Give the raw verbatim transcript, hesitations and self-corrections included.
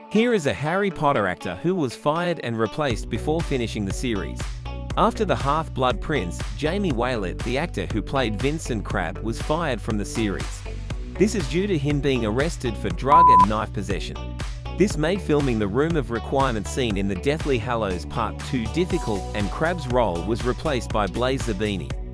Here is a Harry Potter actor who was fired and replaced before finishing the series. After the Half-Blood Prince, Jamie Waylett, the actor who played Vincent Crabbe, was fired from the series. This is due to him being arrested for drug and knife possession. This made filming the Room of Requirement scene in the Deathly Hallows Part two difficult, and Crabbe's role was replaced by Blaise Zabini.